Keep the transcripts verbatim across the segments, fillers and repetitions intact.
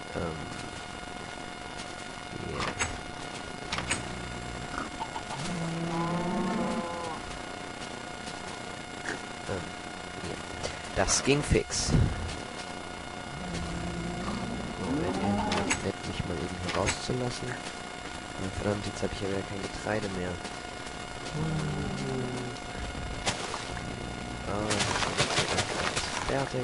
Ähm. Yeah. Ähm. Yeah. Das ging fix. Moment, endlich nett, mich mal eben herauszulassen. Und verdammt, jetzt habe ich ja wieder kein Getreide mehr. Ah, jetzt fertig.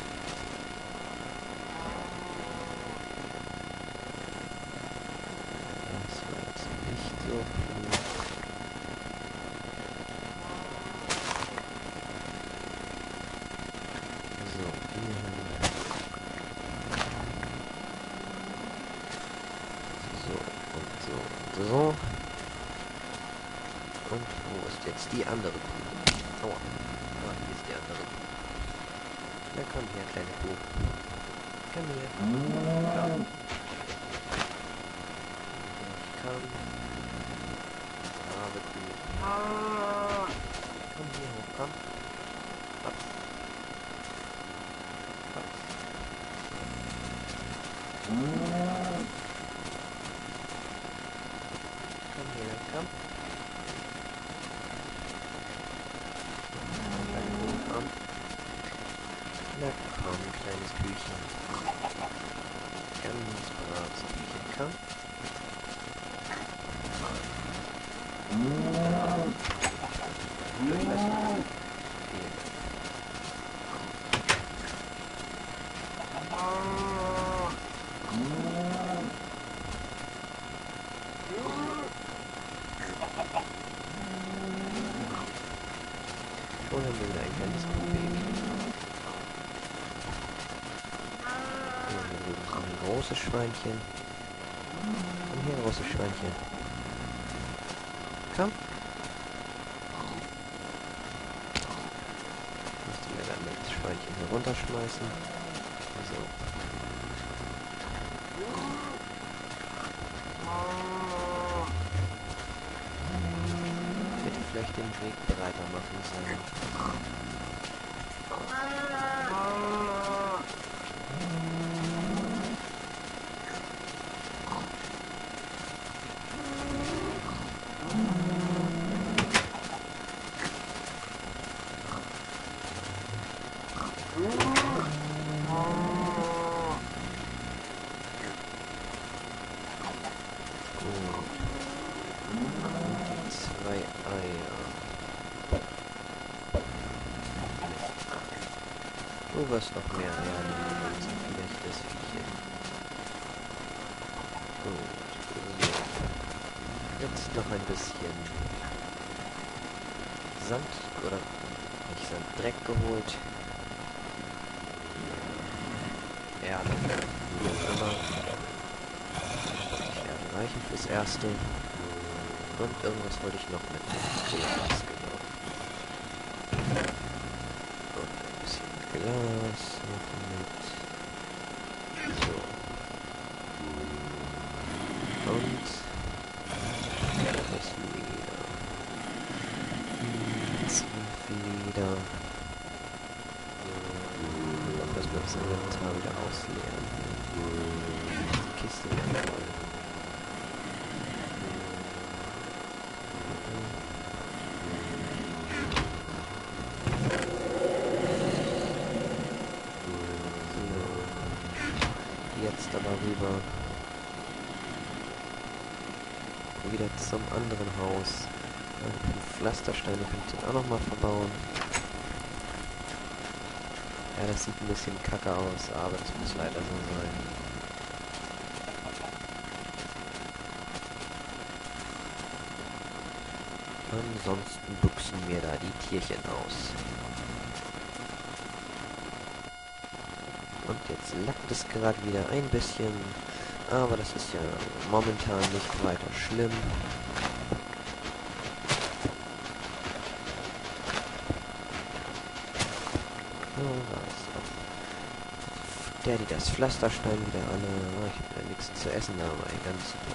Das war jetzt nicht so viel. So, hier haben wir. So, und so, und so. Und wo ist jetzt die andere Kuh? Aua. Ah, hier ist die andere Kuh. Na komm her, kleine Kuh. Komm her. Komm. Komm. Brave Kuh. Komm hier hoch, komm. Hopp. Hopp. Komm her, komm. Kleine Kuh, komm. Na komm, kleines Küchen. Ganz braves Küchen, komm. Durchlassen. Hier. Schon haben wir wieder ein kleines Kuhbaby. So, hier drüben ist noch ein großes Schweinchen. Komm hier, großes Schweinchen. Komm. Musst du mir dann das Schweinchen hier runterschmeißen. So. Ich hätte vielleicht den Weg breiter machen sollen. Gut. Die zwei Eier. Du wirst noch mehr werden, du vielleicht das Viechchen. Gut. So. Jetzt noch ein bisschen Sand, oder nicht Sand, Dreck geholt. Erde. Wie auch immer. Erde reichen fürs Erste. Und irgendwas wollte ich noch mitnehmen. Glas, genau. Und ein bisschen Glas noch mit. So. Und das Leder. Zwölf Leder. Und das wird das Inventar wieder ausleeren. Die Kiste wieder voll. Jetzt aber rüber. Wieder zum anderen Haus. Die Pflastersteine könnte ich auch noch mal verbauen. Ja, das sieht ein bisschen kacke aus, aber das muss leider so sein. Ansonsten buchsen mir da die Tierchen aus. Und jetzt lackt es gerade wieder ein bisschen, aber das ist ja momentan nicht weiter schlimm. So, was? Der, die das Pflasterstein wieder alle. Oh, ich habe ja nichts zu essen, aber ein ganz super.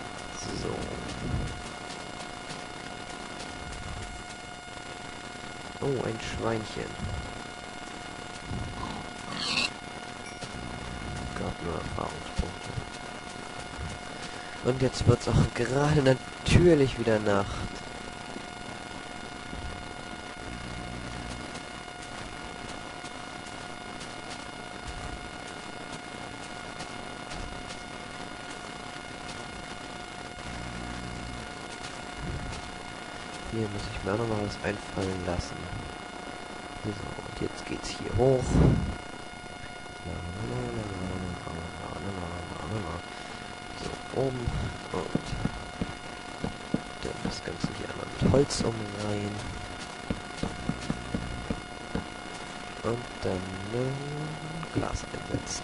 So. Oh, ein Schweinchen. Gott, nur Erfahrungspunkte. Und jetzt wird es auch gerade natürlich wieder Nacht. Hier muss ich mir auch noch mal was einfallen lassen. So, und jetzt geht's hier hoch. So, oben. Und dann das Ganze hier einmal mit Holz umreihen. Und dann äh, Glas einsetzen.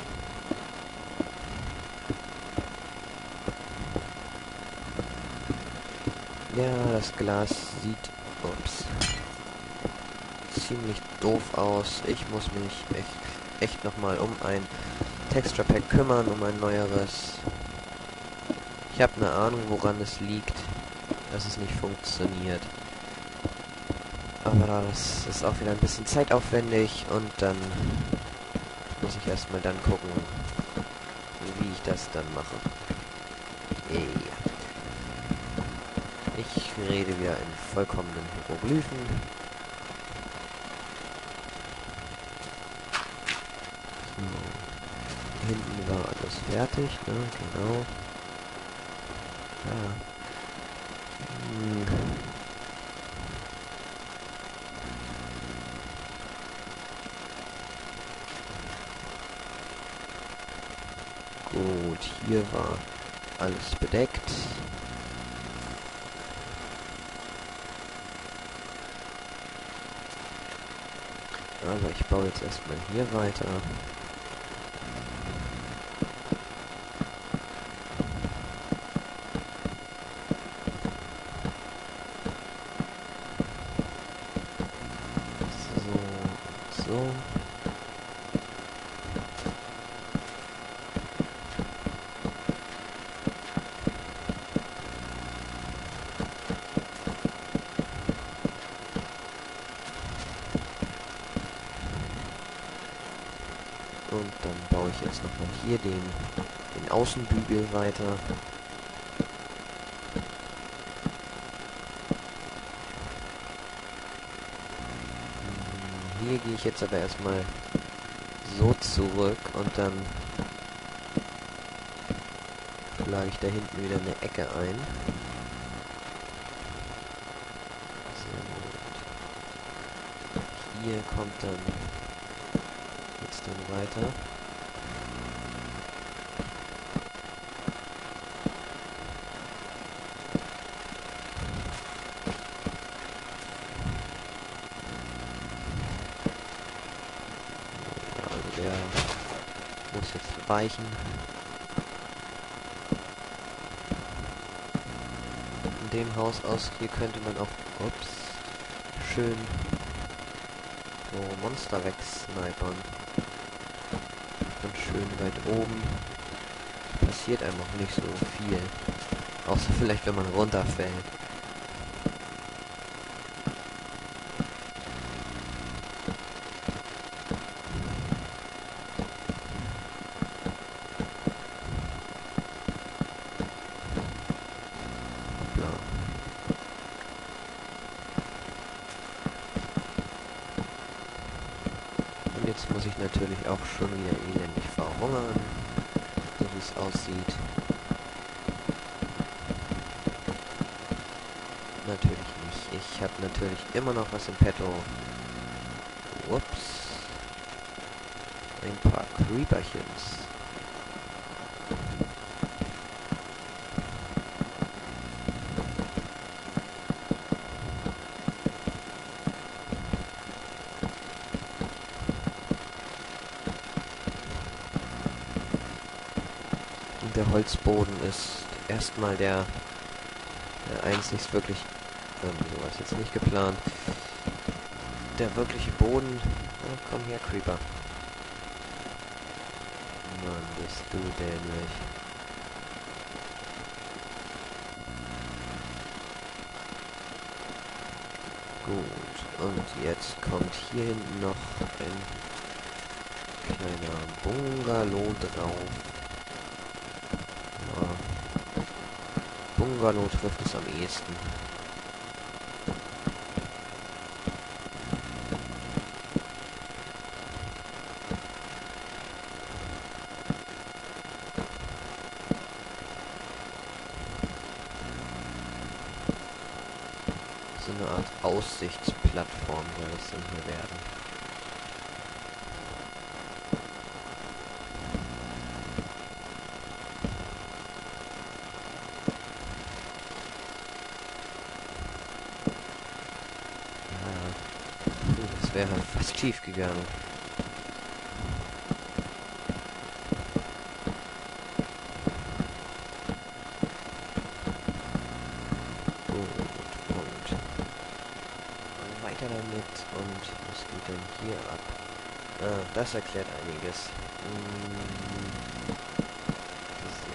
Ja, das Glas sieht ups, ziemlich doof aus. Ich muss mich echt, echt nochmal um ein Texture Pack kümmern, um ein neueres. Ich habe eine Ahnung, woran es liegt, dass es nicht funktioniert. Aber das ist auch wieder ein bisschen zeitaufwendig und dann muss ich erstmal dann gucken, wie ich das dann mache. Ey. Ich rede wieder in vollkommenen Hieroglyphen. So. Hinten war alles fertig, ne? Genau. Ja. Hm. Gut, hier war alles bedeckt. Aber ich baue jetzt erstmal hier weiter. So, so. Und dann baue ich jetzt nochmal hier den, den Außenbügel weiter. Hier gehe ich jetzt aber erstmal so zurück und dann schlage ich da hinten wieder eine Ecke ein. So. Hier kommt dann jetzt dann weiter. Der muss jetzt weichen. In dem Haus aus hier könnte man auch ups, schön so Monster wegsnipern. Und schön weit oben. Passiert einem auch nicht so viel. Außer vielleicht, wenn man runterfällt. Jetzt muss ich natürlich auch schon wieder elendig verhungern, so wie es aussieht. Natürlich nicht. Ich habe natürlich immer noch was im Petto. Ups. Ein paar Creeperchens. Der Holzboden ist erstmal der, der einzigst wirklich, ähm, so war es jetzt nicht geplant, der wirkliche Boden. Oh, komm her, Creeper. Mann, bist du dämlich. Gut, Und jetzt kommt hier hinten noch ein kleiner Bungalow drauf. Ja. Bungalow trifft es am ehesten. So eine Art Aussichtsplattform soll es dann hier werden. Ja, das wäre fast schief gegangen. Weiter damit. Und was geht denn hier ab? Ah, das erklärt einiges. Hm, so.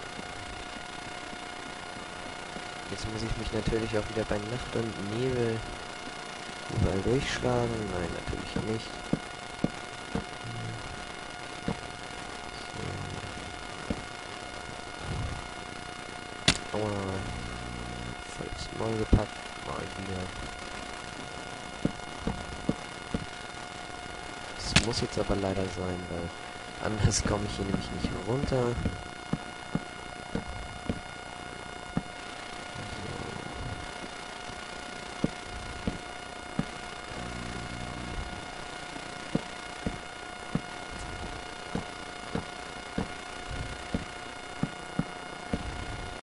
Jetzt muss ich mich natürlich auch wieder bei Nacht und Nebel überall durchschlagen. Nein, natürlich nicht. So. Aua. Voll ins Maul gepackt. Mal wieder. Das muss jetzt aber leider sein, weil anders komme ich hier nämlich nicht runter.